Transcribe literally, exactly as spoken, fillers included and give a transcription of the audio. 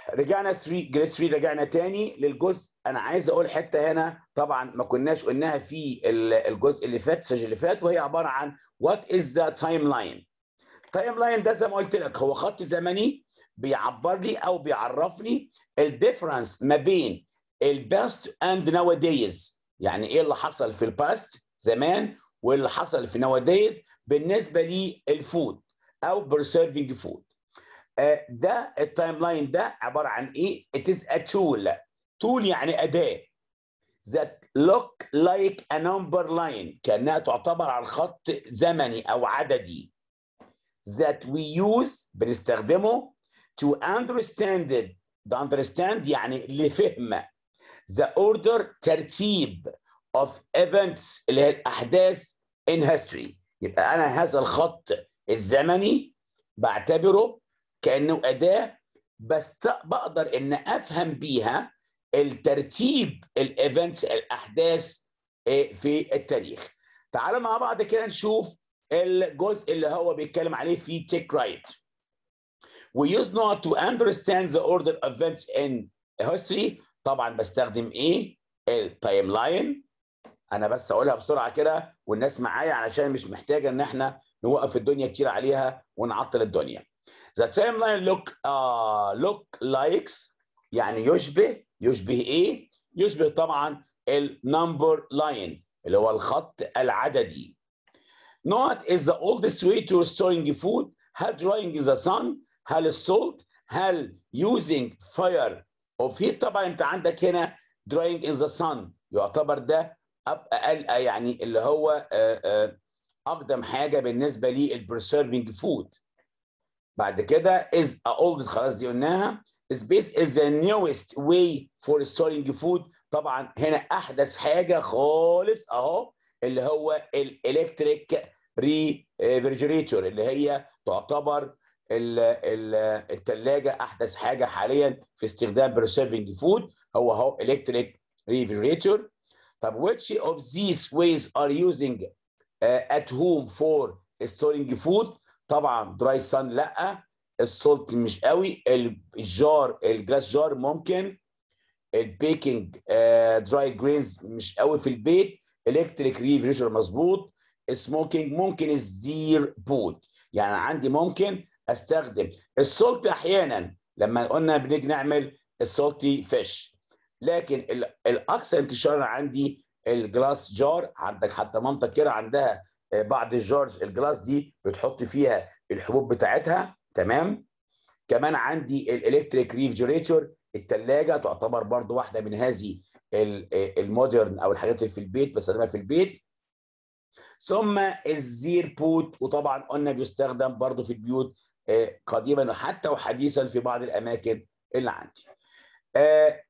رجعنا ثلاثة جريد ثلاثة، رجعنا تاني للجزء. انا عايز اقول حته هنا طبعا ما كناش قلناها في الجزء اللي فات، السجل اللي فات، وهي عباره عن وات از ذا تايم لاين. تايم لاين ده زي ما قلت لك هو خط زمني بيعبر لي او بيعرفني الديفرنس ما بين الباست اند ناو دايز، يعني ايه اللي حصل في الباست زمان وايه اللي حصل في ناو دايز بالنسبه للفود او بريسيرفنج فود. ده التايم لاين ده عباره عن ايه؟ it is a tool. tool يعني اداه that look like a number line، كانها تعتبر عن خط زمني او عددي that we use بنستخدمه to understand it. the understand يعني لفهم the order ترتيب of events اللي هي الاحداث in history. يبقى انا هذا الخط الزمني بعتبره كانه اداه بس بقدر ان افهم بيها الترتيب الايفنتس الاحداث في التاريخ. تعالوا مع بعض كده نشوف الجزء اللي هو بيتكلم عليه في تيك رايت. We use not to understand the order of events in history. طبعا بستخدم ايه؟ التايم لاين. انا بس اقولها بسرعه كده والناس معايا علشان مش محتاجه ان احنا نوقف الدنيا كتير عليها ونعطل الدنيا. The timeline look uh, look likes يعني يشبه. يشبه ايه؟ يشبه طبعا النمبر لاين اللي هو الخط العددي. Not is the oldest way to storing food. هل drying the sun؟ هل السولت؟ هل using fire of heat؟ طبعا انت عندك هنا drying in the sun يعتبر ده اقل يعني اللي هو اقدم حاجه بالنسبه للبريسيرفنج فود. بعد كده is a oldest خلاص دي قلناها. Space is the newest way for storing food. طبعا هنا احدث حاجه خالص اهو اللي هو الالكتريك ريفرجريتور اللي هي تعتبر الثلاجه احدث حاجه حاليا في استخدام بريسيرفنج فود هو اهو الكتريك ريفرجريتور. طب which of these ways are using uh, at home for storing food؟ طبعا دراي سان لا، السولت مش قوي، الجار الجلاس جار ممكن، البيكنج دراي جرينز مش قوي في البيت، الكتريك ريفريجر مظبوط، سموكينج ممكن، الزير بود. يعني عندي ممكن استخدم السولت احيانا لما قلنا بنيجي نعمل السولتي فيش، لكن الاكثر انتشارا عندي الجلاس جار. عندك حتى منطقه كده عندها بعض الجارز الجلاس دي بتحط فيها الحبوب بتاعتها، تمام. كمان عندي الالكتريك ريفرجريتور، الثلاجه تعتبر برضو واحده من هذه المودرن او الحاجات اللي في البيت بستخدمها في البيت. ثم الزير بوت، وطبعا قلنا بيستخدم برضو في البيوت قديما وحتى وحديثا في بعض الاماكن اللي عندي.